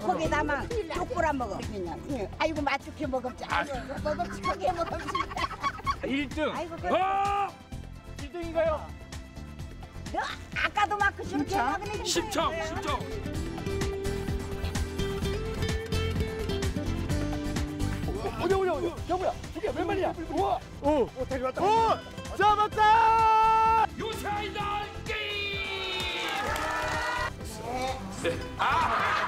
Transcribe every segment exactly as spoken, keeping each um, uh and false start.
거기다만 쭉 뿌려 먹어. 아이고 맛좋게 먹었지. 아이고 먹었지. 거기에 먹었지. 일 등. 아이고 그. 어! 일 등인가요? 너 아까도 막 그 저렇게 먹으니 십 점, 십 점. 오냐 오냐 오냐. 여보야, 저게 몇 마리야? 우와. 오, 오 다시 왔다. 오, 잡았다. 유차이더 게임. 네. 아.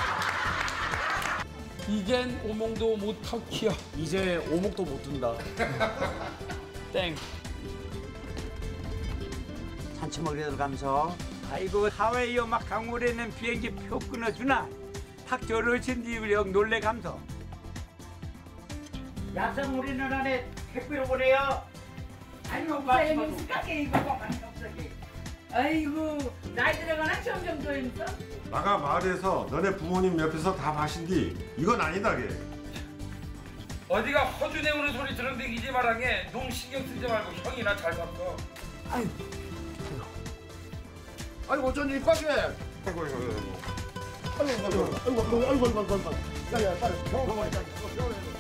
이젠 오목도 못 터키야. 이제 오목도 못 든다. 땡. 산치머리 들어가면서 아이고 하와이 음악 강물에는 비행기 표 끊어주나 탁 저러신 뒤를 놀래감서 야생 우리는 안에 택배로 보내요. 아이고 무사히 스카게 이거 많이 없어게. 아이고 나이 들어가나 점점 더 힘써. 나가 마을에서 너네 부모님 옆에서 다 마신디 이건 아니다 걔. 어디가 허주 내우는 소리 들은댕기지 마랑에 너무 신경 쓰지 말고 형이나 잘 샀어. 아유, 아이고 어쩐지 이빠게. 아이고 아이고 아이고. 아이고 아이고 아이고 아이고 아이고 아이고. 야야 빨리 병원에 가. 병원에.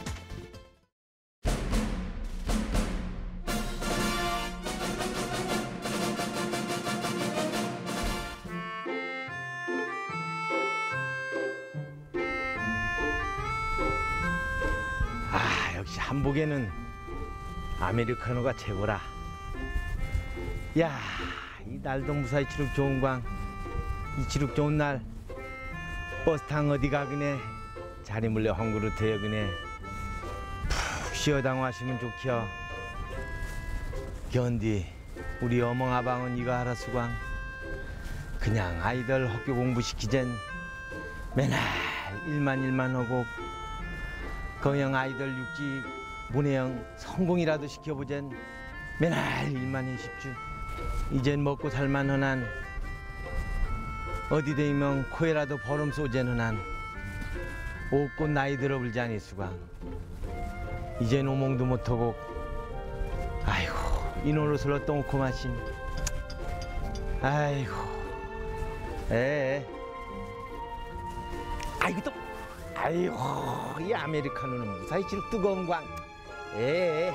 아, 역시 한복에는 아메리카노가 최고라. 야, 이 날도 무사히 치룩 좋은 광, 이 치룩 좋은 날 버스 탕 어디 가그네 자리 물려 한 그릇 되어그네 푹 쉬어당 하시면 좋겨. 견디 우리 어멍 아방은 이거 하라 수광. 그냥 아이들 학교 공부 시키젠 맨날 일만 일만 하고 그냥 아이들 육지 문해영 성공이라도 시켜보젠 맨날 일만 해 싶주. 이젠 먹고 살만한 한 어디 대이면 코에라도 버름 쏘제는 한 옷꽃 나이 들어불자니 수강. 이젠 오몽도 못하고 아이고 이 노릇을 어떠놓고 마신. 아이고 에 아이고 또 아이고 이 아메리카노는 무사히 질 뜨거운 광. 에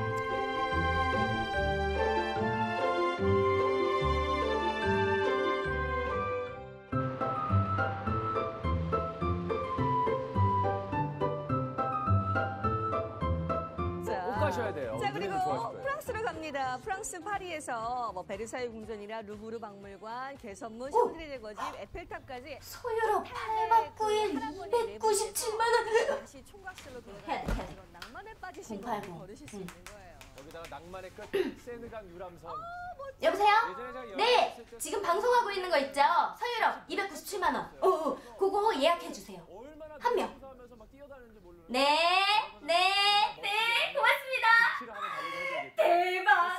가셔야 돼요. 자, 그리고 프랑스로 갑니다. 프랑스 파리에서 뭐 베르사유 궁전이나 루브르 박물관, 개선문, 샹드리제 거집, 에펠탑까지 서유럽 팔백구일 이백구십칠만 원. 다시 총각실로 돌아가는 그런 낭만에 빠지신 분이 걸으실 수 있는 거예요. 거기다가 낭만의 끝 세느강 유람선. 여보세요? 네, 지금 방송하고 있는 거 있죠? 서유럽 이백구십칠만 원. 어, 어, 그거 예약해 주세요. 한 명. 네, 네, 네, 고맙습니다. 대박.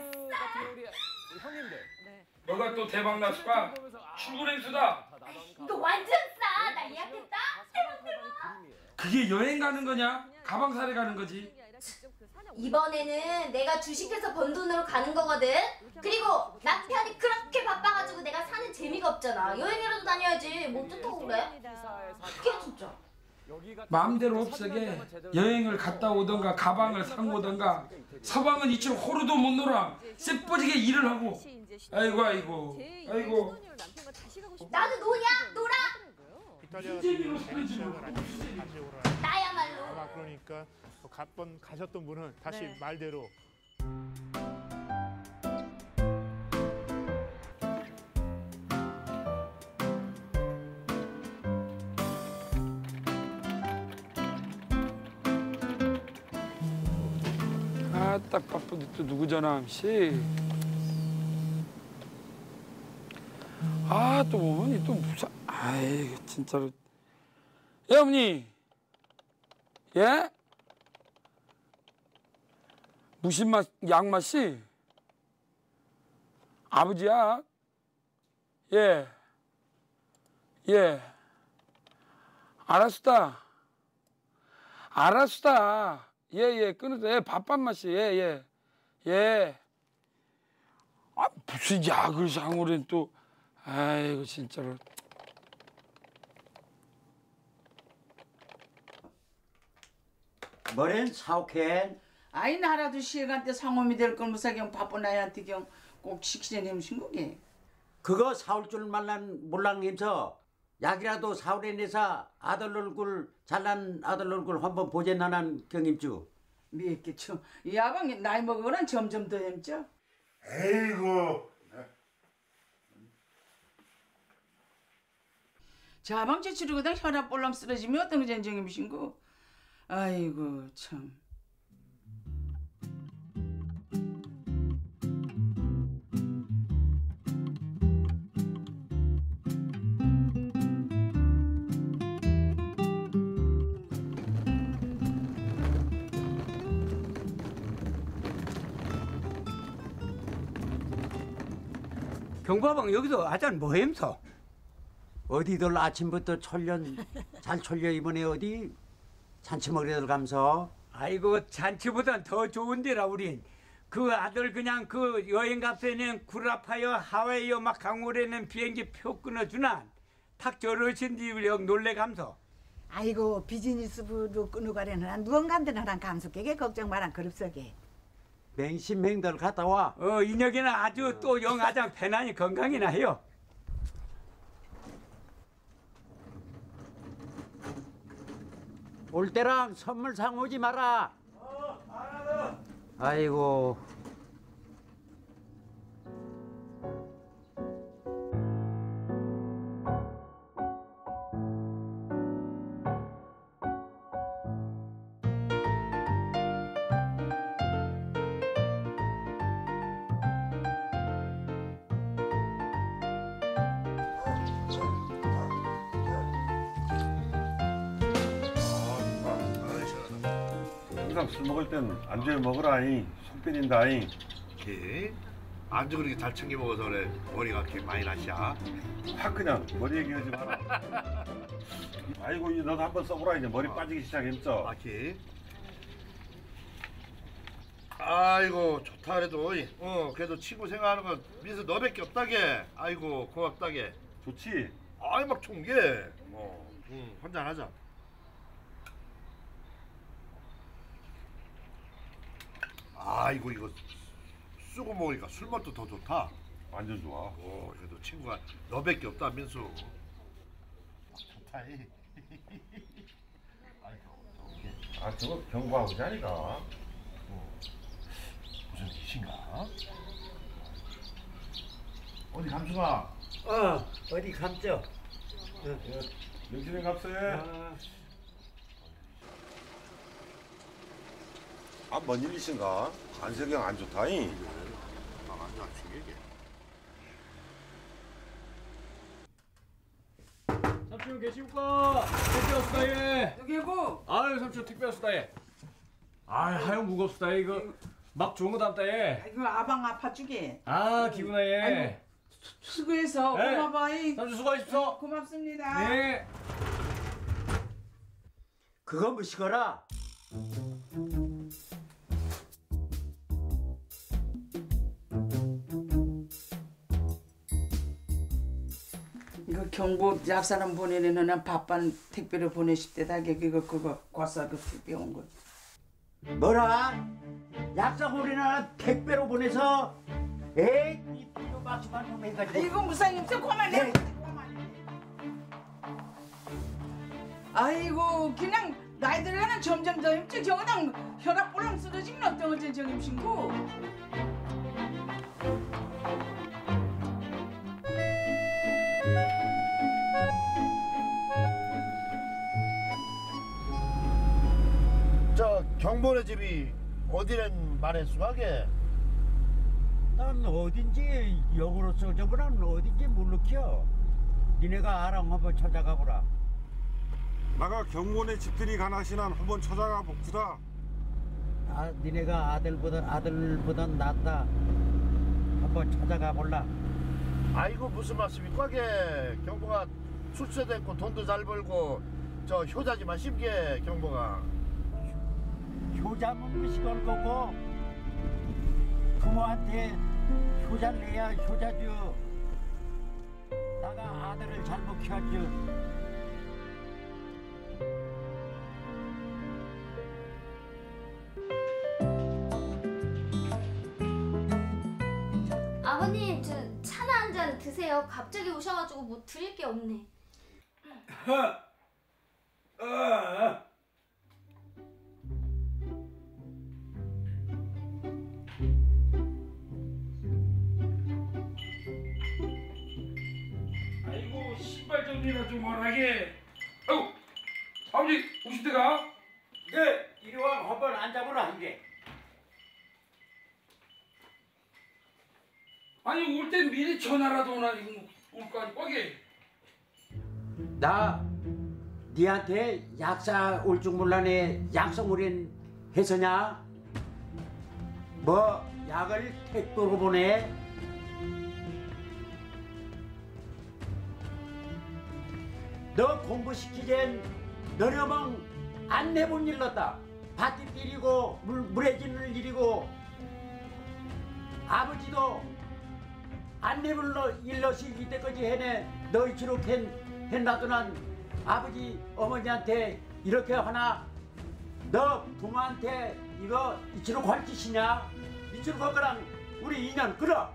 형님들. 너가 또 대박 났을까? 출근행수다. 이거 완전 싸. 나 예약했다. 대박 대박. 그게 여행 가는 거냐? 가방 사러 가는 거지. 이번에는 내가 주식해서 번 돈으로 가는 거거든. 그리고 남편이 그렇게 바빠가지고 내가 사는 재미가 없잖아. 여행이라도 다녀야지. 뭐 어떻다고 그래? 그게 진짜. 마음대로 없어게 여행을 갔다 오던가 가방을 상 오던가 서방은 이처럼 호루도 못 놀아 쎄뿌지게 일을 하고. 아이고 아이고 아이고. 나도 노냐? 놀아? 인재미로 소리지르고 나야말로. 아마 그러니까 갓번 가셨던 분은 다시 네. 말대로 아, 딱 바쁜데 또 누구 전화 씨. 아, 또 어머니 또 무슨 아이 진짜로. 예, 어머니. 예? 무슨 맛, 양맛 씨? 아버지야? 예. 예. 알았다. 알았다. 예, 예, 끊어서. 예, 밥밥 맛이. 예, 예. 예. 아, 무슨 약을 상오랜 또. 아이고, 진짜로. 뭐랜 사옥해? 아이 나라도 시간 때 상홈이 될 걸 무사경 바쁜 아이한테 경꼭 시키자니 음신 거게. 그거 사올 줄 말란 몰랑면서 약이라도 사올에 내서 아들 얼굴 잘난 아들 얼굴 한번 보젠나난 경임주. 미했겠죠. 이 아방이 나이 먹으면 점점 더 햄죠. 에이구. 자방제 치료가 혈압 볼랑 쓰러지면 어떤 전쟁임이신고. 아이고 참. 경과방 여기서 아잔 뭐햄서? 어디들 아침부터 철년 잘 철려 이번에 어디 잔치 먹으려들 감서? 아이고 잔치보단 더 좋은 데라 우린. 그 아들 그냥 그 여행 값에는 구라파여 하와이여 막 강물에는 비행기 표 끊어주나 탁 저러신 뒤역 놀래 감서. 아이고 비즈니스부로 끊어가려는 한 무언간들 하란 감속에게 걱정 마란 그럽서게. 맹신맹들 갔다 와. 어 인혁이는 아주 또 영아장 배나니 건강이나 해요. 올 때랑 선물 상 오지 마라. 어, 알아서. 아이고. 항상 술 먹을 땐 안주에 먹으라잉. 손 빼린다잉. 게 안주 그렇게 잘 챙겨 먹어서 그래 머리가 그렇게 많이 나시야. 확 그냥 머리 얘기하지 마라. 아이고 이 너도 한번 써보라. 이제 머리 빠지기 시작했죠. 아키. 아이고 좋다 그래도 어 그래도 친구 생각하는 건 민수 너밖에 없다게. 아이고 고맙다게. 좋지. 아이 막 총게 뭐 응, 한잔 하자. 아이고 이거 쓰고 먹으니까 술맛도 더 좋다. 완전 좋아. 오 그래도 친구가 너밖에 없다 민수. 아, 좋다. 아 저거 경과하자니까. 어. 무슨 일인가? 어디 감수가? 어 어디 감죠? 명신이 갑세. 아, 뭔 일이신가? 간세경 안 좋다잉. 아, 완전 안 충격이야. 삼촌 계십니까? 택배 왔습니다 예. 여기고. 아유 삼촌 택배 왔습니다 예. 아유 하영 무겁습니다 예. 이거 막 좋은 거 담다 예. 아이고 아방 아파 주게. 아 기구나 예. 아이고, 수고해서 네. 고마워이. 삼촌 수고하십시오. 고맙습니다. 네. 그거 무시거라. 이거 경보 약사람 보내려는 밥반 택배로 보내실 때다 이거 그거 과사 그 택배 온 거. 뭐라? 약사고리나 택배로 보내서 에이 이 필요 막심한 놈 해가지고. 이거 무사님 좀 그만해. 아이고 그냥 나이 들어가는 점점 더 힘들 저거당 혈압 볼랑 쓰러지면 어떤 어쩐 저기 신고. 저 경보네 집이 어디란 말했수하게? 난 어딘지 역으로서 저번엔 어딘지 모르켜. 니네가 알아 한번 찾아가 보라. 나가 경문의 집들이 가나시난 한번 찾아가 봅시다. 아 니네가 아들보다 아들보다 낫다. 한번 찾아가 볼라. 아이고 무슨 말씀입니까? 게 경보가 출세됐고 돈도 잘 벌고 저 효자지만 심게 경보가. 효자면 무시걸 거고 부모한테 효자를 내야 효자죠. 나가 아들을 잘못 키웠죠. 드세요. 갑자기 오셔가지고 뭐 드릴 게 없네. 어, 어. 아이고 신발 정리나 좀 하게. 아이고 아버지 오실 때가? 네 이리 와 한번 앉아보라 이게. 아니 올 땐 미리 전화라도 오나 올 거 아니 꽉에. 나 니한테 약사 올 줄 몰라네 약속을 했었냐? 뭐 약을 택도로 보내? 너 공부시키젠 너렴은 안 내본 일렀다. 밭이 일이고 물, 물해지는 일이고 아버지도 안 내본 일러시 이때까지 해내. 너 이치로 했나도난 아버지 어머니한테 이렇게 하나 너 부모한테 이거 이치로 갈 짓이냐? 이치로 갈 거랑 우리 인연 끌어.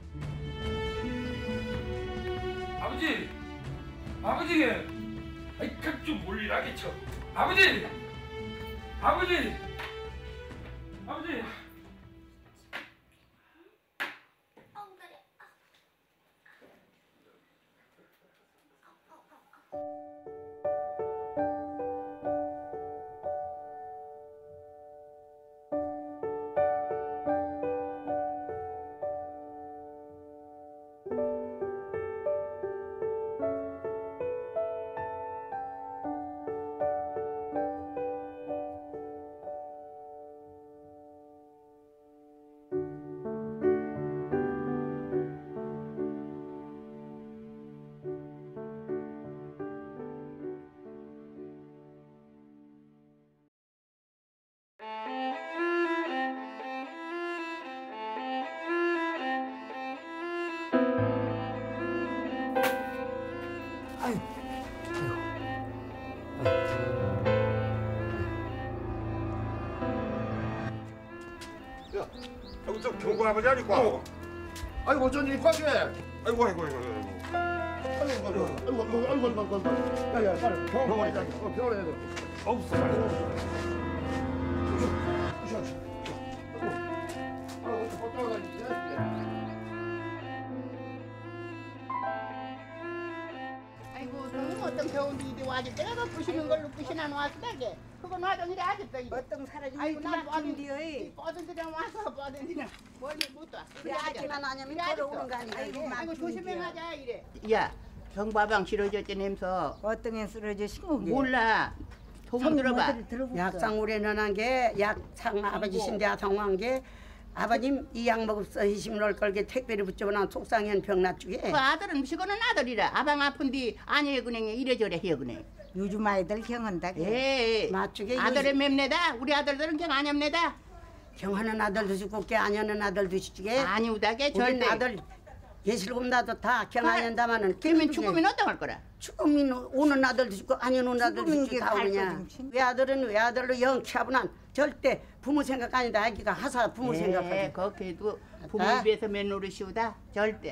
아버지 아버지게 아이 깜좀 몰리라겠죠. 아버지 아버지 아버지 아이고 저 경고 아버지 아니까. 어. 아이고 어쩐 일이 꽉해. 아이고 아이고 아이고 아이고. 아이고 아이고 아이고 아이고 아이고 아이고. 야야 빨리 병원에 가자. 어 병원에 가야 돼. 없어 빨리. 아이고 너는 어떤 겨운데 이리 와지 내가 부시는 걸로 부시나 놨다게 그거 놔던 일이 아직도 이게 어떤 사라지면 아이고 난 뻗은디어이 뻗은디랑 와서 뻗은디랑 멀리 못 와 우리 아지만 아니면 걸어오는 거 아니야 아이고, 아이고 조심해 가자 이래 야 경과방 쓰러졌지 냄서 어떤 애 쓰러졌어 몰라 소문 들어봐 약상울에 넣은 게 약상 아버지 신자 성한 게 아버님 이 약 먹읍서 희심을 걸게 택배를 붙여보나 속상한 병 놔주게 그 아들은 시거는 아들이라 아방 아픈디 아니에 그냥 이래저래 해요 그냥 요즘 아이들 경한다 예 맞추게 아들의 맵내다 우리 아들들은 경 안 엽내다 경하는 아들도 죽고 게 아니하는 아들도 죽게 아니우다게 절대 아들 예실금 나도 다 경 안 한다마는 그러면 죽으면 어떡할 거라 죽으면 오는 아들도 죽고 안 오는 아들도 죽고 다 오냐 외아들은 외아들로 영 키하고난 절대 부모 생각 아니다 아기가 하사 부모 예, 생각하지 그렇게도 부모 입에서 맨 노릇이오다 절대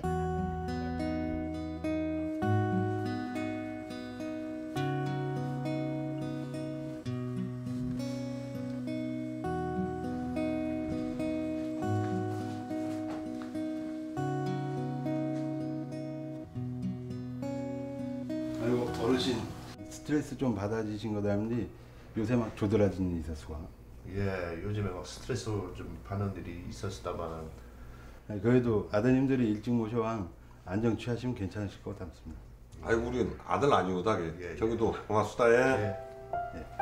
아이고 어르신 스트레스 좀 받아지신 거 닮은데 요새 막 조드라진 일 있었어. 예, 요즘에 막 스트레스 좀 받는 일이 있었다만 그래도 아드님들이 일찍 모셔왕 안정 취하시면 괜찮으실 것 같습니다. 아이고 우리 아들 아니오다게. 예, 저기도 고맙수다. 예. 예. 예.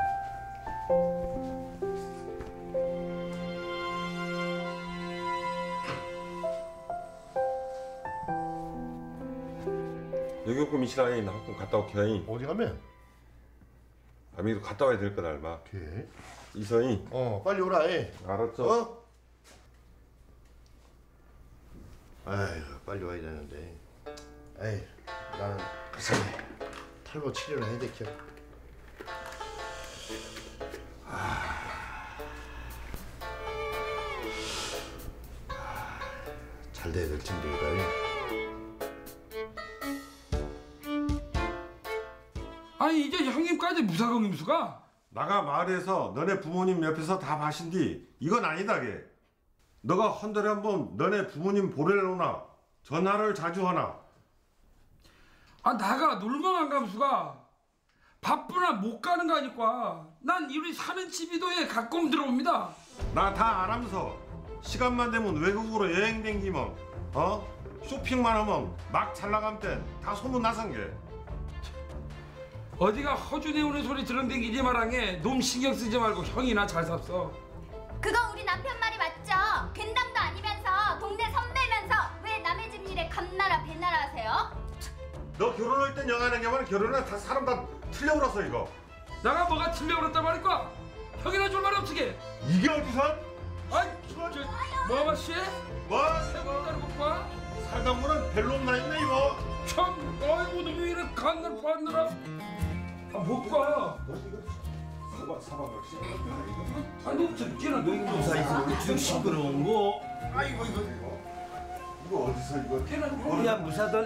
여기 오고 미시랑에 있나 학교 갔다 올게. 어디 가면? 아미도 갔다 와야 될 거다 알마. 오케이. 이서희. 어 빨리 오라. 예. 알았죠. 어? 아휴 빨리 와야 되는데. 에이 나는 가서 탈모 치료를 해야 되겠어. 아... 잘 돼야 될 텐데 이거. 아니 이제 형님까지 무사공 임수가? 나가 마을에서 너네 부모님 옆에서 다 봐신디 이건 아니다게. 너가 헌달에 한번 너네 부모님 보래를 오나 전화를 자주 하나. 아 나가 놀만 안 감수가 바쁘나 못 가는 거 아니까. 난 우리 사는 집이도에 가끔 들어옵니다. 나 다 알아면서 시간만 되면 외국으로 여행 댕기면 어? 쇼핑만 하면 막 잘 나감 땐다 소문 나선 게. 어디가 허준에 오는 소리 들은댕기지 마랑에 놈 신경 쓰지 말고 형이나 잘 삽서. 그거 우리 남편 말이 맞죠? 괜당도 아니면서 동네 선배면서 왜 남의 집 일에 감나라 배나라 하세요? 너 결혼할 땐 영하는 게만 결혼은 다 사람 다 틀려버렸어 이거. 나가 뭐가 틀려버렸단 말일까? 형이나 줄 말 없지게. 이게 어디서? 아이 저 뭐가 씨? 뭐? 해본 따르고 봐. 살다 보면 별로 없나 있네 이거. 참 아이고 놈이 이래 간날 봤느라. 아 못 가. 사박 사박 역시. 아니 듣기는 너 무사히 쭉 시끄러운 거. 아이고 이거 이거 어디서 이거? 우리야 무사들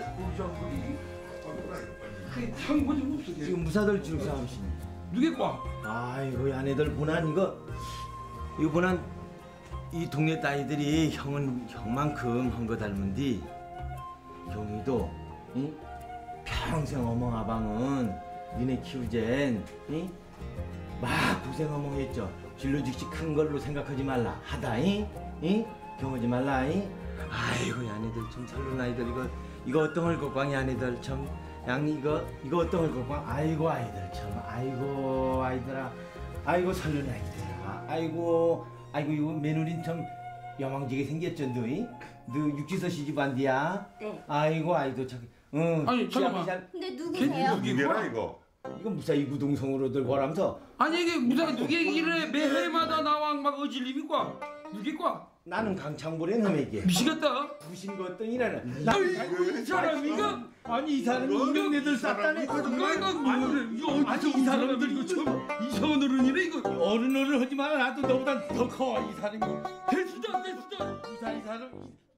형 보지 없어. 지금 무사들 쭉 싸우시네. 누게 봐? 아이고 야네들 보난 이거 이거 보난 이 동네 따위들이 형은 형만큼 한 거 닮은디 형이도 응? 평생 어멍 아방은 니네 키우젠 응? 막 고생 어멍 했죠. 진로직시 큰 걸로 생각하지 말라 하다 잉? 응? 경하지 말라 잉? 아이고 야네들 좀 살른 아이들 이거 이거 어떤 걸 걱방이 아네들 참 양 이거 이거 어떤 걸 걱방 아이고 아이들 참 아이고 아이들아 아이고 살른 아이들아 아이고 아이고 이거 며느린 참 여망지게 생겼죠 너희? 너 육지서 시집 안디야? 네. 아이고 아이도 참 응. 아니 잠깐만. 근데 누구세요? 누구라 이거? 이거 무사히 구동성으로들 보람서 아니 이게 무사 누게 이래 매해마다 나와 막 어질림이과 누게과? 나는 강창보래 놈에게 미치겠다. 부신 거 어떤이라는 아이고 이 사람이가 아니 이 사람이 이런 애들 쌌다네. 이거 이거 뭐래 이거 어디서 이 사람들 이거 참 이상한 어른이네 이거. 어른 어른 하지 마라. 나도 너보다 더 커 이 사람이. 대수다 대수다. 이 사람 이 사람.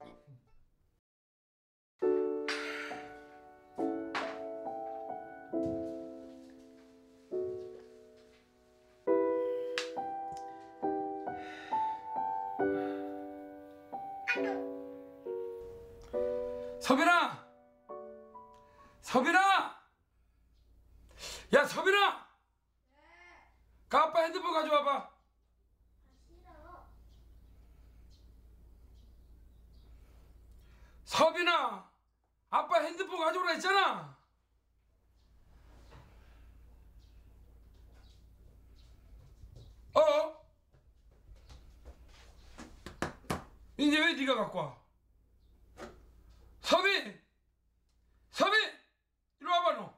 서빈아! 서빈아! 야 서빈아! 네. 그 아빠 핸드폰 가져와봐. 서빈아! 아빠 핸드폰 가져오라 했잖아. 어? 이제 왜 네가 갖고 와? 서빈! 서빈! 이리 와봐 너.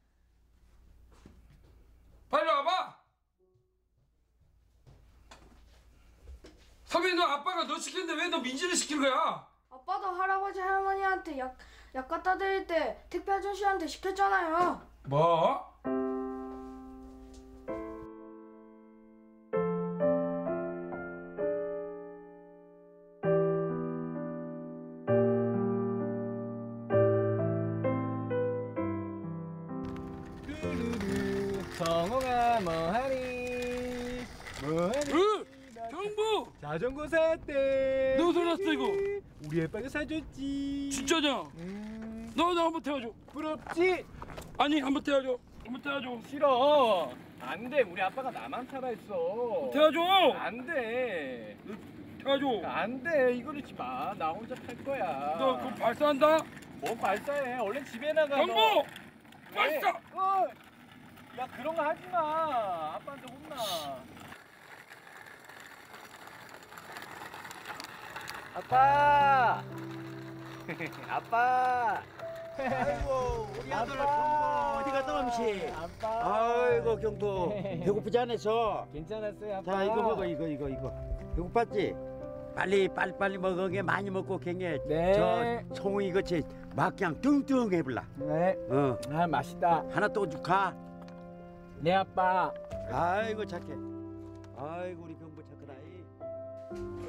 빨리 와봐. 서빈 너 아빠가 너 시켰는데 왜 너 민지를 시킨 거야? 아빠도 할아버지 할머니한테 약, 약 갖다 드릴 때 택배 아저씨한테 시켰잖아요. 뭐? 성홍아 뭐하니 뭐하니 으! 경부! 자전거 샀대. 너 어디서 났어 이거? 우리 아빠가 사줬지. 진짜냐? 음. 너 나 한번 태워줘. 부럽지? 아니 한번 태워줘. 한번 태워줘. 싫어. 안돼. 우리 아빠가 나만 타라 했어. 태워줘. 안돼. 태워줘. 안돼. 이거리지 마. 나 혼자 탈 거야. 너 그럼 발사한다? 뭐 발사해. 얼른 집에 나가. 경부! 너. 발사! 어. 야 그런 거 하지 마. 아빠한테 혼나. 아빠. 아빠. 아이고 우리 아들 경보 어디 갔다 왔지? 아빠. 아이고 경보 배고프지 않았어? 괜찮았어요 아빠. 자 이거 먹어 이거 이거 이거 배고팠지? 빨리 빨리 빨리 먹어 게 많이 먹고 갱해. 네. 저 송이 같이 막 그냥 뚱뚱 해볼라. 네. 어 아 맛있다. 하나 또 줄까? 네 아빠. 아이고 착해. 아이고 우리 경보 착하다. 이.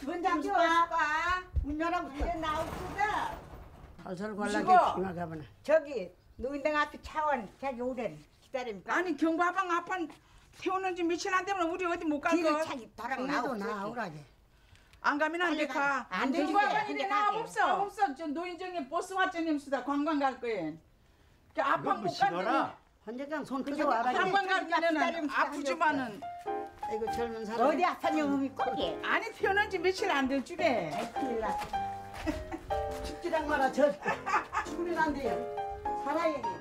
원장 줄까? 문 열어보자. 이제 나옵시다. 살살 관람객 관람객 저기 노인당 앞에 차원 자기 오랜 기다립니다. 아니 경과방 앞판 태우는 지 며칠 안 되면 우리 어디 못 갈 길을 거. 차기 도랑 나오라게. 안 가면 안 돼 가. 안 되지. 경과방이네 나 없어. 없어. 저 노인정에 버스 왔잖니 수다 관광 갈 거예요. 그 앞판 못 가면 헌재장 손 그죠? 끄져와라. 관광 갈 때는 아프지만은. 아이고 젊은 사람. 어디 아픈 놈이 꼬게? 아니 태어난 지 며칠 안 될 줄에. 큰일 나. 죽지랑 마라. 저 죽으면 안 돼요. 살아야 돼.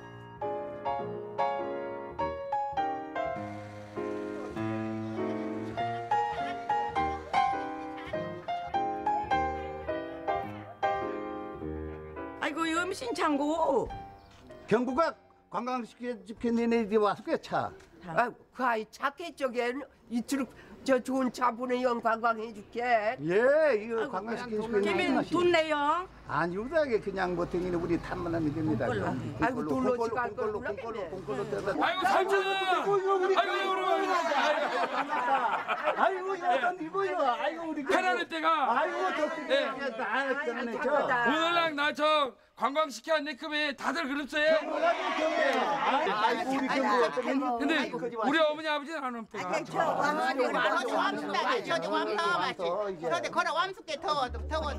아이고 염신 창고. 경구가 관광시켜 내내 와서 꽤 차. 아, 그 아이 착해 쪽에 이쪽 저 좋은 차 보내요 관광해줄게. 예, 이거 관광시켜 그러면 돈 내요? 아니 유다하게 그냥 뭐 등이는 우리 탐만 하면 됩니다. 아이고 돈로 지고 할 공걸로 거구나. 공걸로 공걸로 떼다. 아이고 삼촌. 아이고 아이고 우리 아이고 이거 이거요. 아이고 우리 해라는 때가. 아이고 저 아, 때문에 저 오늘랑 나 저 관광 시켜 안 내큼에 다들 그럽어요. 아이고 우리 경구 근데 우리 어머니 아버지는 안 옵대가. 저 왕숙 왕숙 왕숙 저기 왕더 맛이. 그런데 걸어 왕숙게 더워 더워.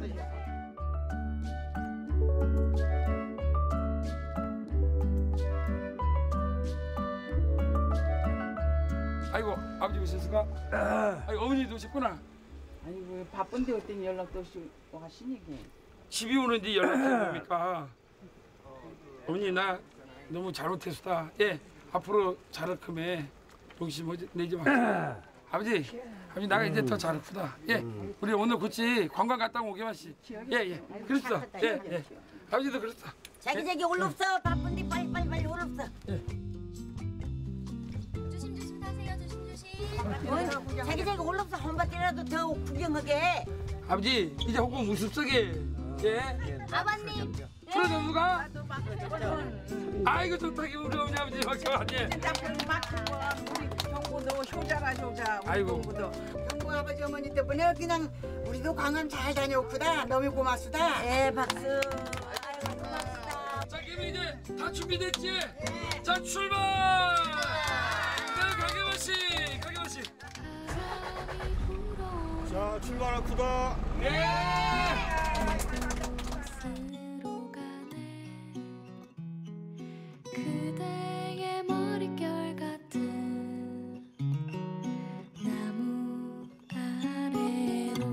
아이고 아버지 오셨을까? 아이고 어머니도 오셨구나. 아이고 바쁜데 어떤 연락도 없이 하시니 게. 집이 오는데 연락해 뭡니까? 어머니 나 너무 잘못했다. 예 앞으로 잘할 거면 욕심 내지 마. 아버지 아버지 나가 이제 더 잘할 거다. 예 우리 오늘 굳이 관광 갔다 오게 마시. 예예 그랬어. 예 예. 아버지도 그랬어. 자기 자기 올랐어. 바쁜데 빨리 빨리 빨리 올랐어. 조심조심 타세요. 조심조심. 자기 자기 올랐어. 한 바퀴라도 더 구경하게. 아버지 이제 혹은 무습석에 예. 아버님. 그래도 누가? 아이고 좋다 우리 어머니 아버지 박수 예. 경보도 효자라 효자. 아이고. 경구 아버지 어머니 때문에 그냥 우리도 관광 잘 다녀오구나. 너무 고맙수다. 네 박수. 자 그럼 이제 다 준비됐지? 자 출발! 네 가게마씨 가게마씨. 자 출발하구다. 네. 그대의 머릿결 같은 나무 아래로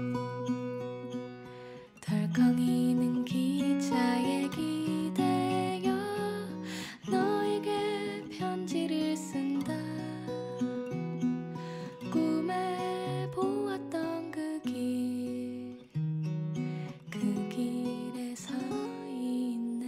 덜컹이는 기차에 기대어 너에게 편지를 쓴다. 꿈에 보았던 그 길, 그 길에 서 있네.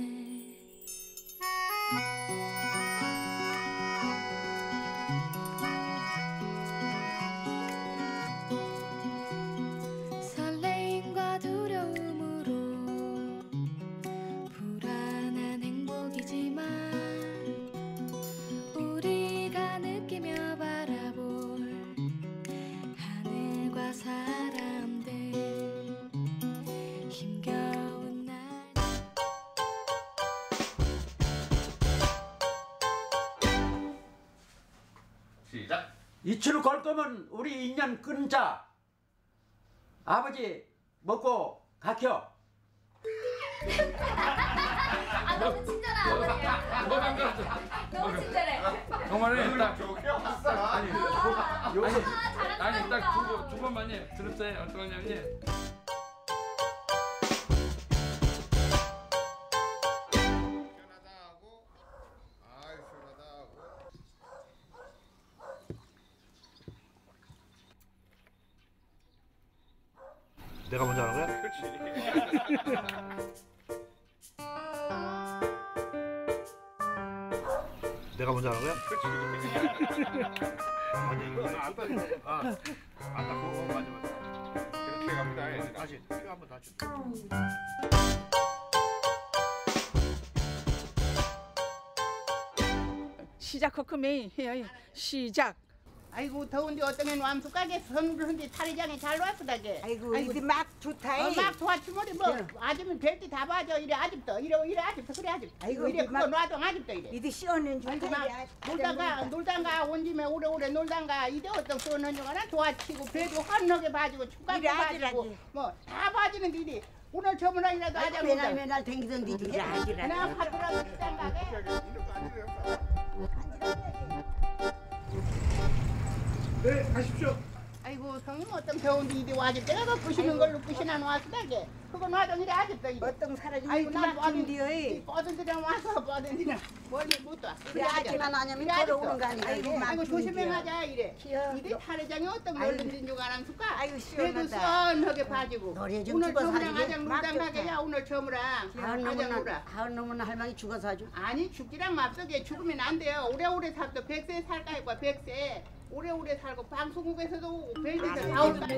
설레임과 두려움으로 불안한 행복이지만 우리가 느끼며 바라볼 하늘과 사람들 힘겨운 날. 시작. 이치로 걸 거면 우리 인연 끊자. 아버지 먹고 가켜. 아 너무 친절해 아버지야. 뭐 반가웠어. 너무 친절해. 정말에 딱 아니 아, 아니 잘한다. 아니 딱두 두 번만 해 들었어요. 어떤 거냐면 내가 먼저 하는 거야? 내가 먼저 하는 거야? 아니 이거 안 닦고 아안 닦고 맞아 맞아. 이렇게 갑니다. 다시 표 한번 다시. 시작 커크메이 해요. 시작. 아이고 더운데 어떤 애는 암수 가게 선물을 한데 탈의장에 잘 왔다게. 아이고 이제 막 좋다. 어, 막 좋았지 뭐리 뭐 아줌은 될때 다 봐줘 이래 아집도 이래 이래 아집도 그래 아집. 아이고, 이래 이제 그거 막- 놔도 아집도 이래. 이제 시원한 줄 아이고, 알아. 막 놀다가 놀다가 온 김에 오래오래 놀다가 이래 어떤 쏘는 중간에 도와치고 배도 환하게 봐주고 축가도 이래 봐주고 아지라지. 뭐 다 봐주는데 이래 오늘 저번이라도 하자. 맨날 맨날 댕기던데 이제 아지라. 나 받으라고 시장 가게. 네, 가십시오. 아이고 성님 어떤 더운데 이리 와지 내가 부시는 걸로 부시나 놨으다게 그거 놔도 이래 아직도 이래. 어떤 사라지면 아이고 난 그만둔디요. 뻗은데랑 와서 뻗은데랑 멀리 못 와. 이래 아지만 아니면 걸어오는 거 아니야. 아이고, 이거 아이고 막 조심해가자 이래. 귀여워. 이래 탈의장이 어떤 아이고. 얼른진 줄 알았을까? 아이고, 배도 시원하다. 선하게 봐주고 노래 좀 오늘 죽어서 저무랑 하지. 아장 막 놀장 가게야 좋다. 오늘 저무랑 하은 아장 놈은 놀아. 하은 놈은 할머니 죽어서 아주. 아니 죽기랑 맞서게 죽으면 안 돼요. 오래오래 살도 백세 살까 했고 백세 오래오래 살고 방송국에서도 벨트에서 다 올까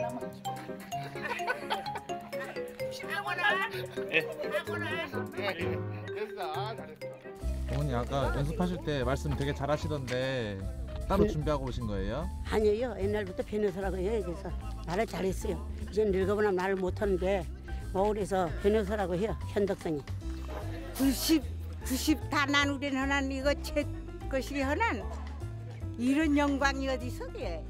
됐어, 잘했어. 어머니 아까 연습하실 때 말씀 되게 잘하시던데 따로 네. 준비하고 오신 거예요? 아니에요. 옛날부터 변호사라고 해요. 그래서 말을 잘했어요. 이제 늙어보나 말을 못하는데 서울에서 변호사라고 해요. 현덕선이. 구십, 구십 다 난 우리는 하난 이거 제 것이 하난 이런 영광이 어디서 게?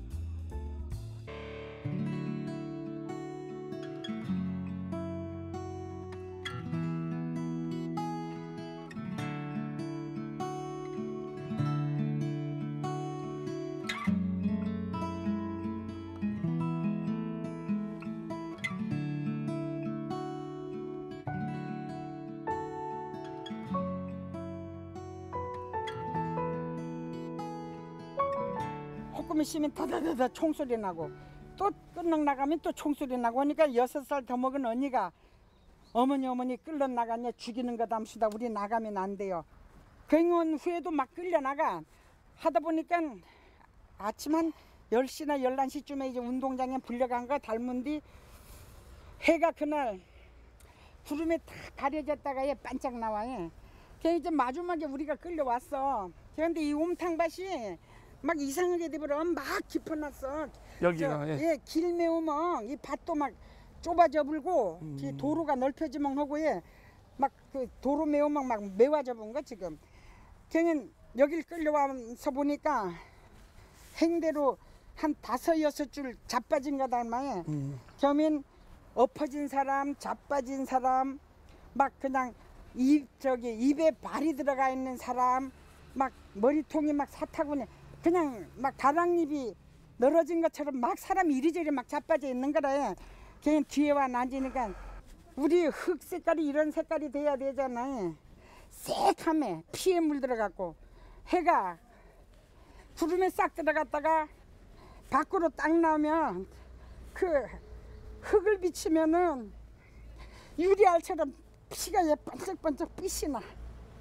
조금 있으면 다다다다 총소리 나고 또 끝nak 나가면 또 총소리 나고 하니까 여섯 살 더 먹은 언니가 어머니 어머니 끌려 나가냐 죽이는 거다 함수다 우리 나가면 안 돼요. 경연 후에도 막 끌려 나가 하다 보니까 아침 한 열 시나 열한 시쯤에 이제 운동장에 불려간 거 닮은 뒤 해가 그날 구름에 다 가려졌다가 얘 반짝 나와요. 그냥 이제 마지막에 우리가 끌려왔어. 그런데 이 옴탕밭이 막 이상하게 되버려 막 깊어놨어. 여기가, 저, 예. 예, 길 메우면 이 밭도 막 좁아져 불고 음. 이 도로가 넓혀지면 하고 예, 막 그 도로 메우면 막 메워져 본 거 지금. 그냥 여길 끌려와서 보니까 행대로 한 다섯 여섯 줄 자빠진 거 닮아요. 음. 겸인 엎어진 사람, 자빠진 사람, 막 그냥 입 저기 입에 발이 들어가 있는 사람, 막 머리통이 막 사타구니, 그냥 막 다랑잎이 늘어진 것처럼 막 사람이 이리저리 막 자빠져 있는 거래. 그냥 뒤에 와 앉으니까 우리 흙 색깔이 이런 색깔이 돼야 되잖아요. 새카매 피에 물들어갖고 해가 구름에 싹 들어갔다가 밖으로 딱 나오면 그 흙을 비치면은 유리알처럼 피가 얘 번쩍번쩍 빛이 나.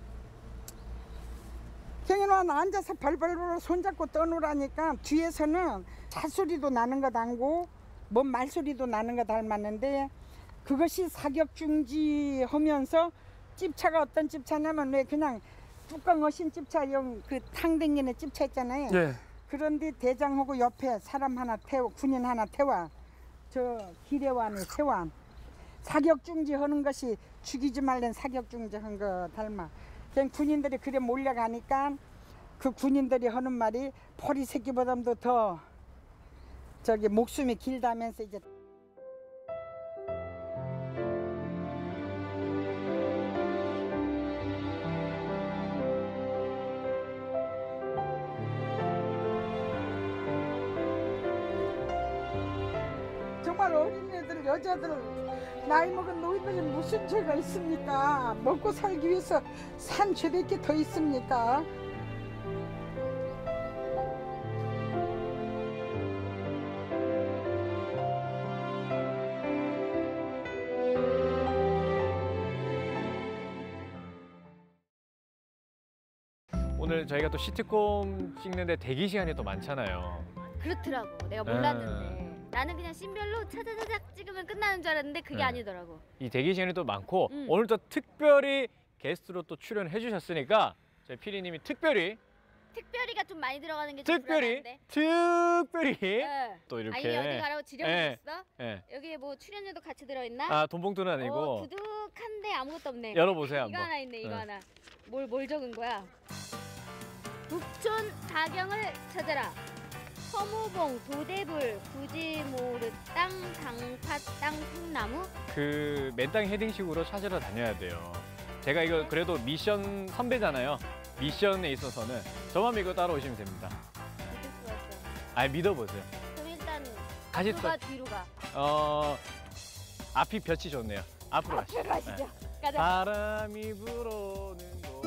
경인은 앉아서 벌벌벌 손잡고 떠놀으니까 뒤에서는 잣소리도 나는 것 같고 뭔 말소리도 나는 것 닮았는데 그것이 사격중지 하면서 찝차가 어떤 찝차냐면 왜 그냥 뚜껑 어신 찝차용 그 탕댕기는 찝차 있잖아요. 예. 그런데 대장하고 옆에 사람 하나 태워 군인 하나 태워 저 기뢰완을 세워 사격중지 하는 것이 죽이지 말란 사격중지 한 거 닮아. 그냥 군인들이 그래 몰려가니까 그 군인들이 하는 말이 포리 새끼보다도 더 저기 목숨이 길다면서 이제 정말 어린애들 여자들 나이 먹은 노인들이 무슨 죄가 있습니까? 먹고 살기 위해서 산 죄밖에 더 있습니까? 오늘 저희가 또 시트콤 찍는데 대기 시간이 또 많잖아요. 그렇더라고. 내가 네. 몰랐는데. 나는 그냥 씬별로 차차차작 찍으면 끝나는 줄 알았는데 그게 네. 아니더라고. 이 대기 시간이 또 많고 음. 오늘 또 특별히 게스트로 또 출연해 주셨으니까 저희 피디님이 특별히 특별히가 좀 많이 들어가는 게 특별히 불안한데. 특별히 네. 또 이렇게 아니 어디 가라고 지령하셨어? 예. 여기에 뭐 출연료도 같이 들어있나? 아 돈봉투는 아니고 어, 두둑한데 아무것도 없네. 열어보세요, 이거 한번. 하나 있네 이거 네. 하나. 뭘 뭘 적은 거야? 북촌 다경을 찾아라. 서무봉, 도대불, 구지모르 땅, 당파 땅, 팽나무. 그 맨땅 헤딩식으로 찾으러 다녀야 돼요. 제가 이거 그래도 미션 선배잖아요. 미션에 있어서는 저만 믿고 따라오시면 됩니다. 믿을 수가 있어. 아 믿어보세요. 그럼 일단 가시 앞으로 가 또- 뒤로 가. 어 앞이 볕이 좋네요. 앞으로 가시죠. 앞으로 가시죠. 네. 가자. 바람이 불어오는 곳.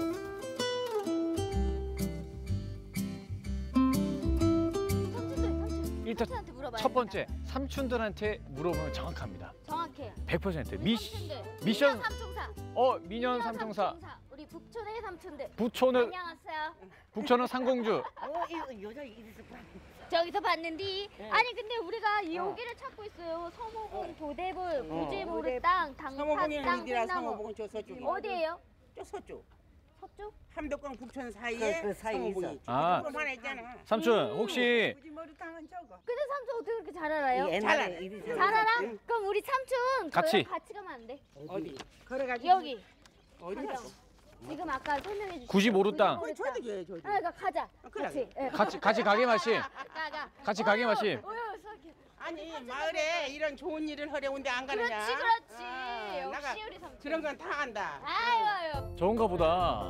일단 삼촌한테 물어봐야 첫 번째 삼촌들한테 물어보면 정확합니다. 정확해. 백 퍼센트 우리 미, 삼촌들. 미션 미녀 삼총사. 어 미년 삼총사 우리 북촌의 삼촌들. 부촌은 안녕하세요. 북촌은 상공주 어, 이거 여자 이리서 봐. 저기서 봤는데 네. 아니 근데 우리가 어. 여기를 찾고 있어요. 서모봉, 도대불, 어. 구지모르 땅, 당파 서모봉이 땅, 어디라 팽나무. 서모봉은 저 서쪽이. 어디예요? 저 서쪽. 서쪽? 함덕강 북촌 사이에 그- 그 사이에 서모봉이. 있어. 아. 저쪽으로 하나 있잖아. 삼촌 혹시 구지머리 땅은 저거. 근데 삼촌 어떻게 그렇게 잘 알아요? 옛날에 잘 알아. 이리 잘 잘 알아? 알았지. 그럼 우리 삼촌 같이. 저랑 같이 가면 안 돼? 어디? 걸어가지고. 여기. 어디 가자. 가서? 지금 아까 설명해 주신 구지모르 땅. 구지모르 저기 저기 저기. 아, 그러니까 가자. 같이. 예. 같이 같이 가게 마심 가, 가. 같이 가게 마심. 어휴, 어휴, 아니 마을에 이런 좋은 일을 하려는데 안 가느냐? 그렇지, 그렇지. 아, 역시 나가 우리 삼촌. 그런 건 다 안다. 아유, 아유. 좋은가 보다.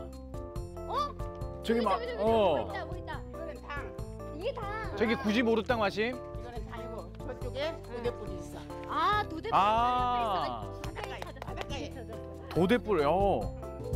어? 저기 막 저기, 저기, 저기, 어. 뭐 있다, 뭐 있다. 이거는 당. 이게 다. 저기 구지모르 땅 마심. 이거는 당이고 저쪽에 도대뿔이 있어. 아, 도대체 아. 바닷가에. 도대뿔. 어.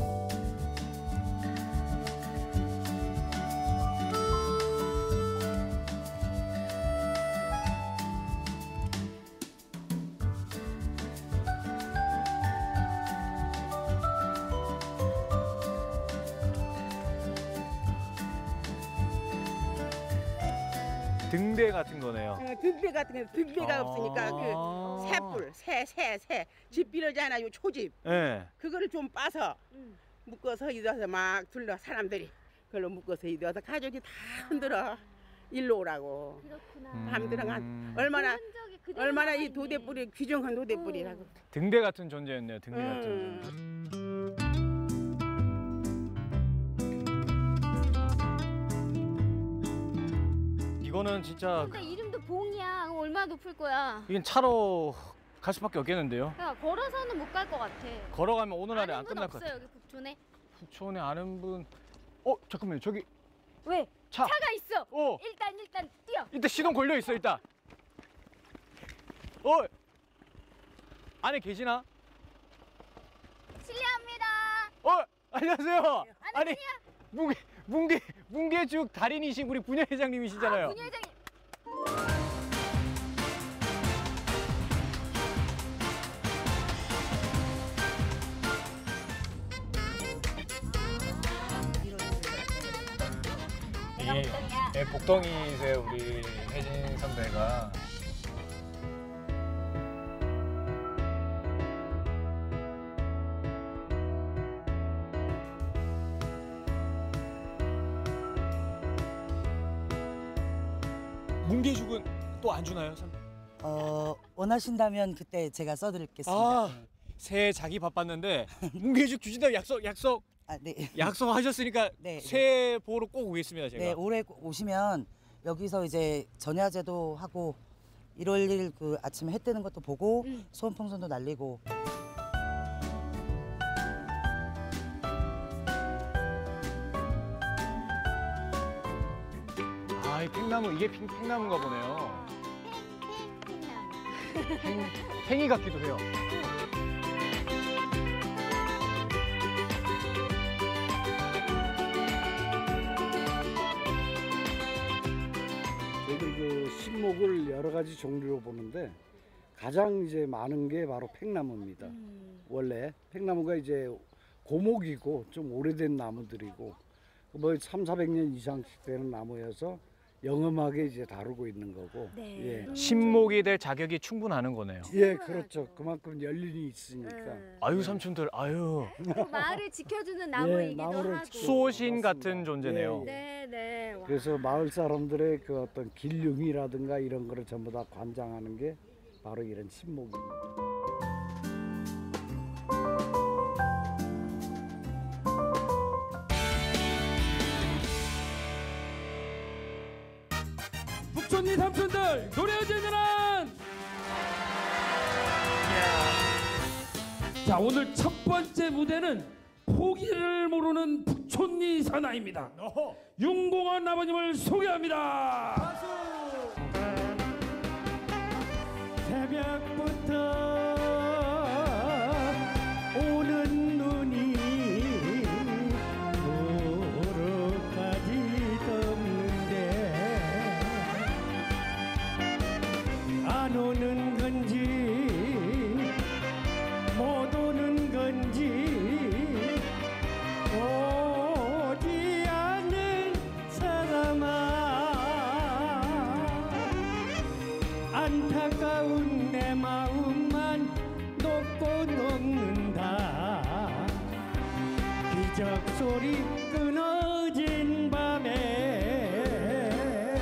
등대 같은 거네요. 어, 등대 같은 게 등대가 아. 없으니까 그 새뿔, 새, 새, 새. 집 비르잖아, 요 초집. 예. 그거를 좀 빠서 묶어서 이어서 막 둘러 사람들이 그걸로 묶어서 이어서 가족이 다 흔들어 일로 오라고. 그렇구나. 밤 들어간 얼마나 얼마나 이 도대뿔이 귀중한 도대뿔이라고. 등대 같은 존재였네요. 등대 음. 같은 존재. 이거는 진짜 근데 이름도 봉이야. 그럼 얼마나 높을 거야? 이건 차로 갈 수밖에 없겠는데요. 야, 걸어서는 못 갈 것 같아. 걸어가면 오늘 안에 안 아는 분 끝날 것 없어요, 같아요. 여기 북촌에? 북촌에 아는 분. 어 잠깐만요. 저기 왜? 차. 차가 있어. 어. 일단 일단 뛰어. 이때 시동 걸려 있어 일단. 어 안에 계시나? 실례합니다. 어 안녕하세요. 아니 뭉개 뭉개 뭉개죽 달인이신 우리 분야 회장님이시잖아요. 분야 회장님. 예, 예, 복덩이세요 우리 혜진 선배가. 뭉개죽은 또 안 주나요, 선배? 어 원하신다면 그때 제가 써드리겠습니다. 아, 새해 자기 바빴는데 뭉개죽 주신다고 약속 약속. 아, 네. 약속하셨으니까 네, 새해 보러 꼭 오겠습니다 제가. 네, 올해 오시면 여기서 이제 전야제도 하고 일월 일 그 아침에 해 뜨는 것도 보고 소원풍선도 날리고. 아, 이 팽나무 이게 팽, 팽나무인가 보네요. 팽, 팽이 같기도 해요. 저희들 그 식목을 여러 가지 종류로 보는데 가장 이제 많은 게 바로 팽나무입니다. 원래 팽나무가 이제 고목이고 좀 오래된 나무들이고 뭐 삼사백 년 이상씩 되는 나무여서 영험하게 이제 다루고 있는 거고. 네. 예. 신목이 될 자격이 충분하는 거네요. 예, 그렇죠. 그만큼 연륜이 있으니까. 아유 삼촌들, 아유. 또 마을을 지켜주는 나무이기도 나무를 하고. 수호신 같은 존재네요. 예, 예. 네, 네. 와. 그래서 마을 사람들의 그 어떤 길흉이라든가 이런 거를 전부 다 관장하는 게 바로 이런 신목입니다. 북촌리 삼촌들 노래 제전한. 자, 오늘 첫 번째 무대는 포기를 모르는 북촌리 사나이입니다. 윤공원 아버님을 소개합니다. 새벽부터 오는 눈이 도로까지 덮는데 안 오는 건지 못 오는 건지 오지 않는 사람아 안타까운 내 마음만 녹고 녹는다 기적 소리 끊어진 밤에.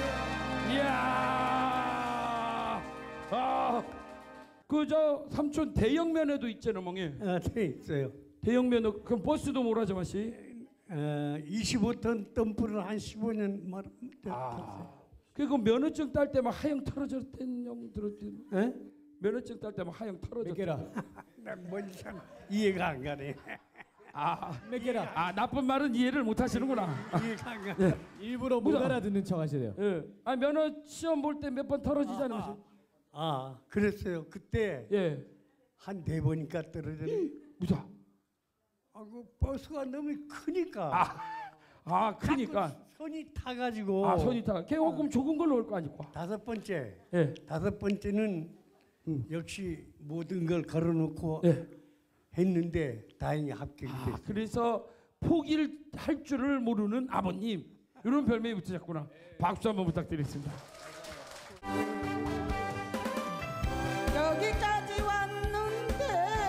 이야, 아, 그 저 삼촌 대형면허도 있잖아, 멍에. 아, 네, 있어요. 대형면허, 그럼 버스도 몰아줘 마시. 어, 이십오 톤 덤프를 한 십오 년 말. 아, 그리고 면허증 딸 때 막 하영 털어졌던 형 들었지? 에? 면허증 딸 때 막 하영 털어졌던. 몇 개라? 나뭔 참 이해가 안 가네. 아, 몇 개라? 아, 나쁜 말은 이해를 못 하시는구나. 이해가 안 가네. 일부러 못 알아듣는 척 하시네요. 예. 아, 면허 시험 볼 때 몇 번 털어지잖아. 아, 아, 그랬어요. 그때 예. 한 네 번이니까 떨어졌네. 무자. 아, 그 버스가 너무 크니까. 아, 아 크니까. 손이 타가지고. 아, 손이 타. 걔 조금 적은 걸로 올 거 아니고. 다섯 번째. 예. 다섯 번째는 음, 역시 모든 걸 걸어놓고 예. 했는데 다행히 합격이 됐어요. 아, 그래서 포기를 할 줄을 모르는 아버님, 이런 별명이 붙으셨구나. 박수 한번 부탁드리겠습니다. 여기까지 왔는데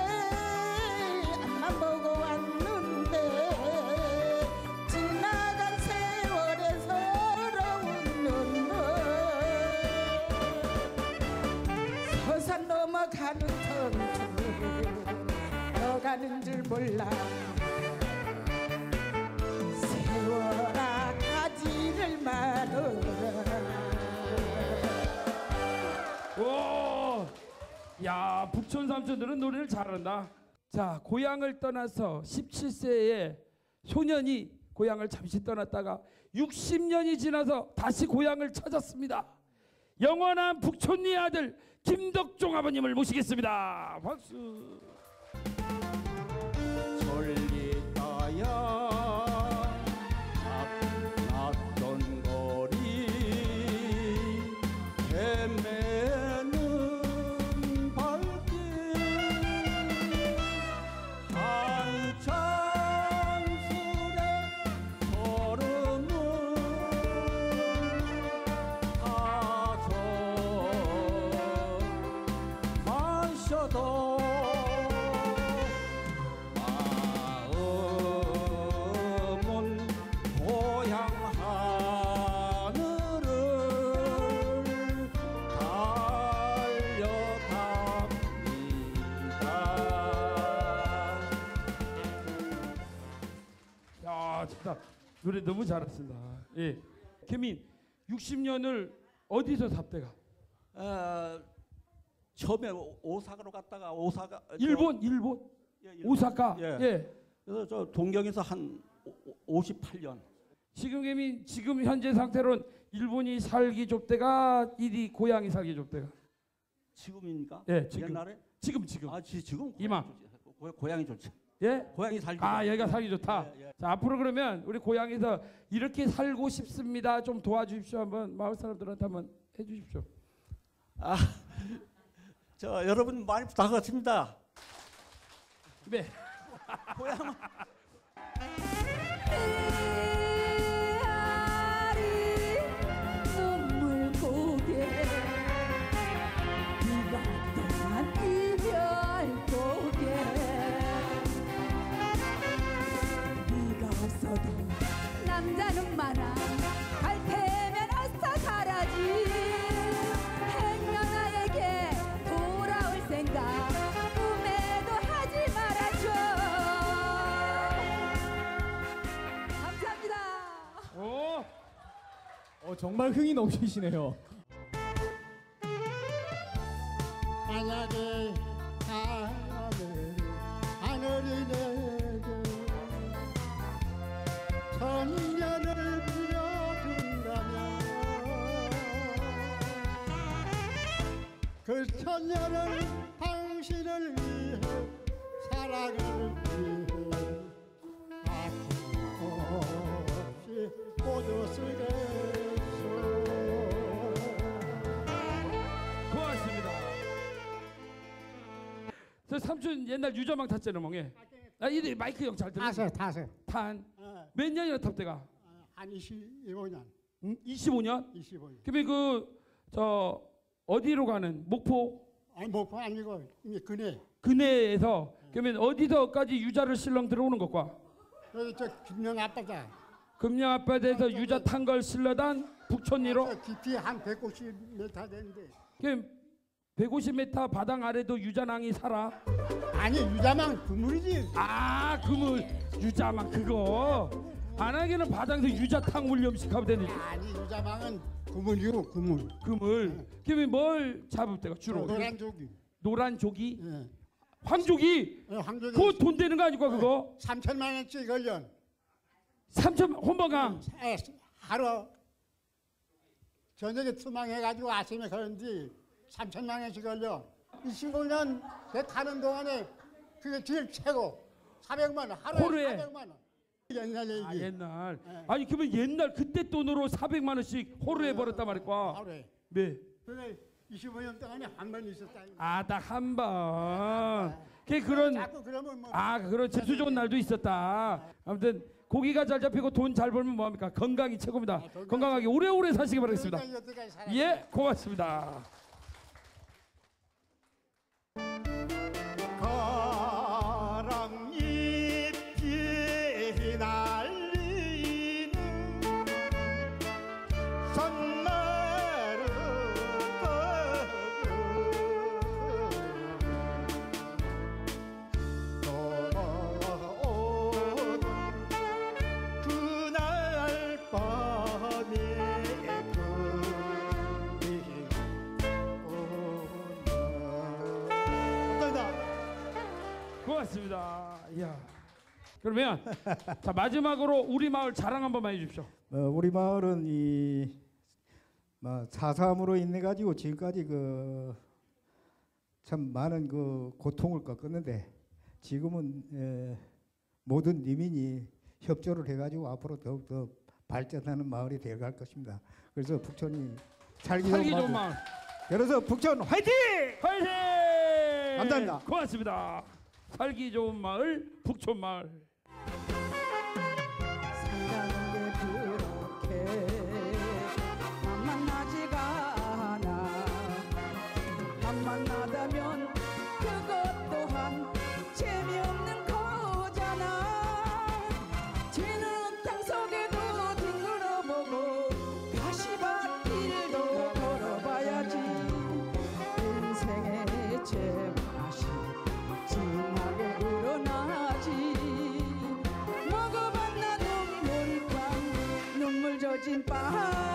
앞만 보고 왔는데 지나간 세월에 서러운 눈물 서산 넘어가는 천줄 너가는 줄 몰라 세월아 가지를 말어라. 오, 야, 북촌 삼촌들은 노래를 잘한다. 자, 고향을 떠나서 십칠 세에 소년이 고향을 잠시 떠났다가 육십 년이 지나서 다시 고향을 찾았습니다. 영원한 북촌리 아들 김덕종 아버님을 모시겠습니다. 박수. 졸리다야 낯선 거리 헤매는 발길 한참술에 걸음을 타서 마셔도 마음은 고향 하늘을 달려갑니다. 야, 진짜 노래 너무 잘했습니다. 예, 개민 육십 년을 어디서 삽대가? 어, 처음에 오- 오사카로 갔다가 오사카 일본, 일본, 예, 일본. 오사카. 예. 예. 그래서 저 동경에서 한 오십팔 년. 지금 개민 지금 현재 상태로는 일본이 살기 좁대가 이리 고향이 살기 좁대가. 지금입니까? 예, 지금. 옛날에? 지금 지금. 아, 지, 지금 이마. 고, 고향이 좋지. 예? 고향이 살기 아, 좋- 여기가 살기 좋다. 예, 예. 자, 앞으로 그러면 우리 고향에서 이렇게 살고 싶습니다. 좀 도와주십시오. 한번 마을 사람들한테 한번 해주십시오. 아, 저 여러분 많이 부탁하겠습니다. 네. 고향은 헤아리 정말 흥이 넘치시네요. 만약에 하늘 하늘이 내게 천년을 빌어준다면 그 천년을 당신을 위해 사랑을 위해 아낌없이 모두 쓰겠소. 고맙습니다. 저 삼촌 옛날 유자망 탔잖아요, 멍에. 아, 이 마이크 형 잘 들어. 타세요, 타세요. 탄. 어. 몇 년이나 탑대가? 한 이십오 년. 응? 이십오 년? 이십오 년. 그러면 그 저 어디로 가는 목포? 아니 목포 아니고 이제 근해. 근해에서 그러면 어디서까지 유자를 실렁 들어오는 것과? 여기 저 김영 앞바다. 금양 앞바다에서 유자 탄 걸 실러단 북촌리로? 저 깊이 한 백오십 미터 되는데. 그럼 백오십 미터 바닥 아래도 유자낭이 살아? 아니 유자망 그물이지. 아 그물 유자망 그거 안 하기는 바닥에서 유자탕 물염식 하면 되는데. 아니 유자망은 그물이고 그물. 그물. 그러면 뭘 잡을 때가 주로? 노란 조기. 노란 조기? 예. 황조기? 예, 황조기. 그거 돈 되는 거 아니까 그거? 삼천만 원씩 걸려. 삼천 혼방강. 예, 하루 저녁에 투망해가지고 아침에 가는데 삼천만 원씩 걸려. 이십오 년 배 타는 동안에 그게 제일 최고. 사백만 원 하루에 하루에? 사백만 원. 옛날 얘기. 아, 옛날. 아니 그러면 옛날 그때 돈으로 사백만 원씩 호루에 벌었단 말이야. 하루에. 네. 그래 이십오 년 동안에 한 번 있었다. 아 딱 한 번. 그 그런. 자꾸 그러면 뭐. 아 그런 재수 좋은 날도 있었다. 아무튼 고기가 잘 잡히고 돈 잘 벌면 뭐합니까? 건강이 최고입니다. 건강하게 오래오래 사시기 바라겠습니다. 예, 고맙습니다. 가랑잎이 날리는 선마루 떠오는 그날 밤에 고맙습니다. 이야. 그러면 자 마지막으로 우리 마을 자랑 한 번만 해주십시오. 어, 우리 마을은 이 뭐, 사삼으로 인해 가지고 지금까지 그 참 많은 그 고통을 겪었는데 지금은 에, 모든 리민이 협조를 해가지고 앞으로 더욱 더 발전하는 마을이 되어갈 것입니다. 그래서 북촌이 살기, 살기 좋은 좋은 마을. 마을. 그래서 북촌 화이팅! 화이팅! 감사합니다. 고맙습니다. 살기 좋은 마을 북촌 마을. 만나다면 그것 또한 재미없는 거잖아. 진흙탕 속에도 뒹굴어보고 가시밭길도 걸어봐야지. 인생의 제맛이 진하게 우러나지. 먹어봤나 눈물빵 눈물 젖은 빵.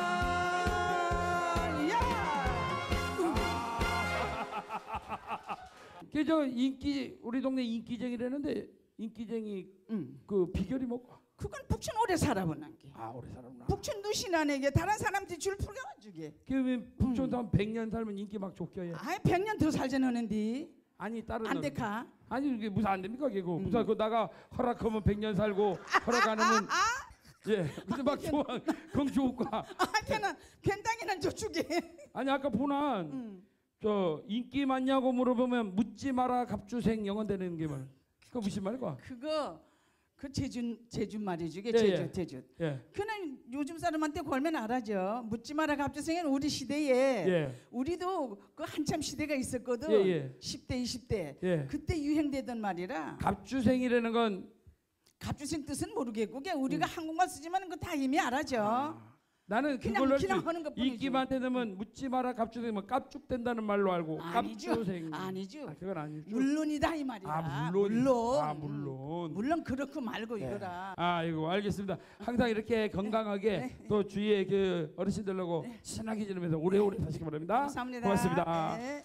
그저 인기 우리 동네 인기쟁이라는데 인기쟁이 음. 그 비결이 뭐? 그건 북촌 오래 살아보는 게. 아 오래 살았나? 북촌 누신하네게 다른 사람들이 줄 풀어가지게. 그러면 북촌도 한 백 년 살면 인기 막 좋게. 아이 백 년 더 살자는데. 아니 다른 안 돼가. 아니 이게 무슨 안 됩니까 그거? 무슨 그 나가 허락하면 백 년 살고 허락 안 하면 예. 근데 막 좋아 경주옥과. 아 걔는 괜당이는 저쪽에. 아니 아까 보난. 음. 저 인기 많냐고 물어보면 묻지 마라 갑주생 영원되는 게 말. 그거 무슨 말이야? 그거 그 제주 제주 말이죠. 그 예, 제주 예. 제주. 예. 그는 요즘 사람한테 걸면 알아죠. 묻지 마라 갑주생은 우리 시대에 예. 우리도 그 한참 시대가 있었거든. 예, 예. 십 대 이십 대. 예. 그때 유행되던 말이라. 갑주생이라는 건 갑주생 뜻은 모르겠고 그냥 우리가 한국말 쓰지만 그거 다 이미 알아죠. 아. 나는 그냥- 그걸로 그냥 하는 것뿐이죠. 인기만 되면 묻지 마라 갑주되면 깝죽된다는 말로 알고 아니죠. 깝주생. 아니죠. 아, 그건 아니죠. 물론이다 이 말이야. 아, 물론. 물론. 아, 물론. 물론 그렇고 말고 네. 이거라. 아, 이거 알겠습니다. 항상 이렇게 건강하게 또 주위의 그 어르신들하고 친하게 지내면서 오래오래 사시기 바랍니다. 감사합니다. 고맙습니다. 네.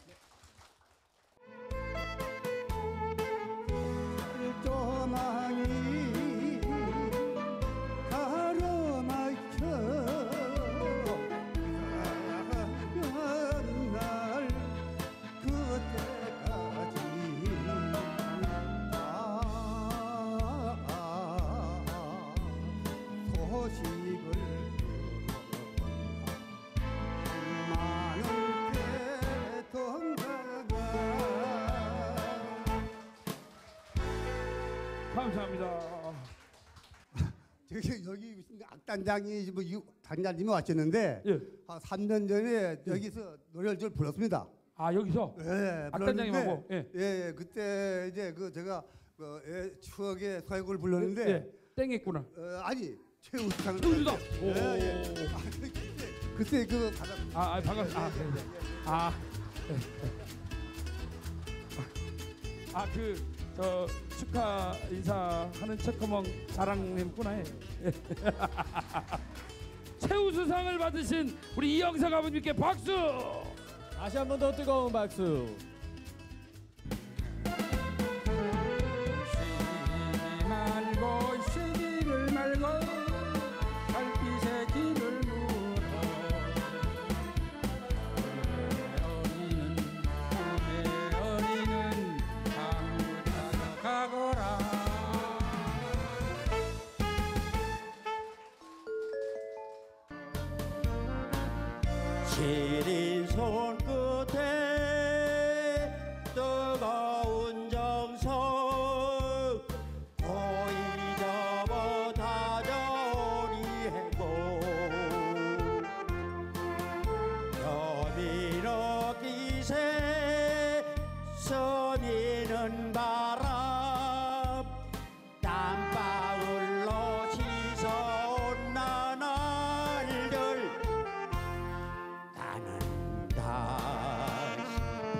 조망이 가로막혀 가는 날 그때까지 아 소식을 많은 게 동가가 감사합니다. 저기 여기 악단장이 뭐 유- 단장님이 왔었는데 한 삼 년 전에 여기서 노래를 좀 불렀습니다. 아 여기서? 예, 악단장님하고? 불렀는데, 예, 예, 그때 이제 그 제가 그 예, 추억의 서곡을 불렀는데 예, 땡했구나. 어, 아니 최우수상을 최우수상. 예, 예. 아, 그때, 그때 그 받았. 아, 아 반갑습니다. 아, 네, 네. 아, 네. 아, 그 저 축하 인사하는 체크멍 자랑님구나. 예. 최우수상을 받으신 우리 이영석 아버님께 박수. 다시 한 번 더 뜨거운 박수. 말고 시기를 말고 달빛의 길을 물어 어린은 꿈의 어린은 강을 타고 가거라. 시린 손끝에 뜨거운 정성 고이 접어 다져오니 행복 여미로 기세 서미는 바람 땀방울로 씻어온 나날들 나는 다시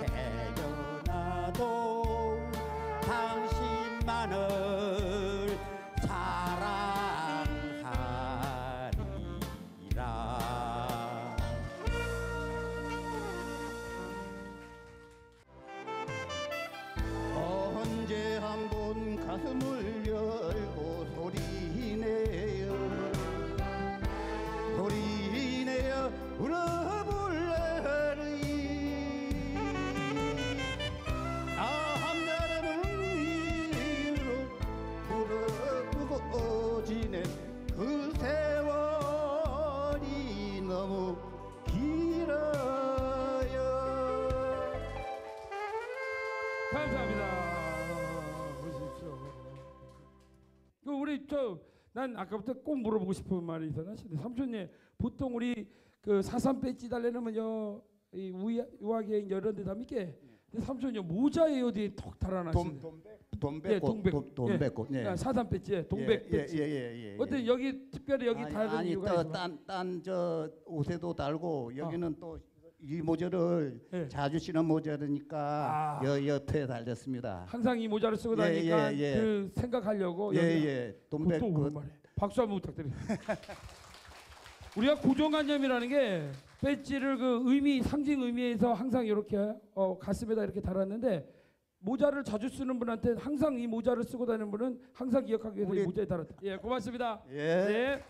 태어나도 당신만을 사랑하리라. 언제 한번 가슴을 열고 소리내어 소리내어 울어볼래리 나 한나라는 이유로 울어보고 지낸 그 세월이 너무 길어요. 감사합니다. 보십시오. 그 우리 저 난 아까부터 꼭 물어보고 싶은 말이 있었는데 삼촌님 보통 우리 그 사삼 배지 달래놓으면요 이 우야 우하게 이런 데다 믿게 근데 삼촌님 모자에 어디 톡 달아놨어요. 돈백꽃, 돈- 돈백꽃, 예. 사삼 배지에 동백 예, 배지. 예, 예, 예, 어때 예. 여기 특별히 여기 아니, 다른 아니 이유가 있어? 또딴딴저 옷에도 달고 여기는 또 이 모자를 자주 신은 모자니까 아. 여 옆에 달렸습니다. 항상 이 모자를 쓰고 예, 다니니까 예, 예. 그 생각하려고 예, 여기- 예. 그것도 돈백꽃. 오랜만에 박수 한번 부탁드립니다. 우리가 고정관념이라는 게 배지를 그 의미 상징 의미에서 항상 이렇게 어, 가슴에다 이렇게 달았는데 모자를 자주 쓰는 분한테 항상 이 모자를 쓰고 다니는 분은 항상 기억하기 위해서 이 모자에 달았다. 예, 고맙습니다. 예. 네.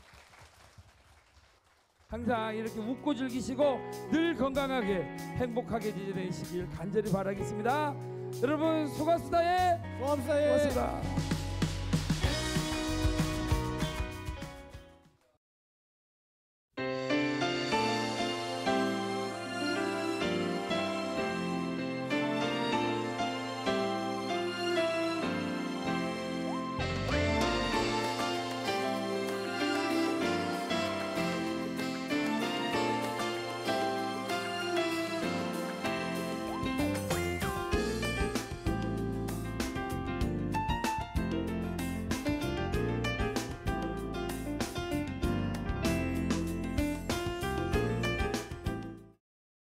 항상 이렇게 웃고 즐기시고 늘 건강하게 행복하게 지내시길 간절히 바라겠습니다. 여러분 수고하셨습니다. 예. 고맙습니다. 예. 고맙습니다.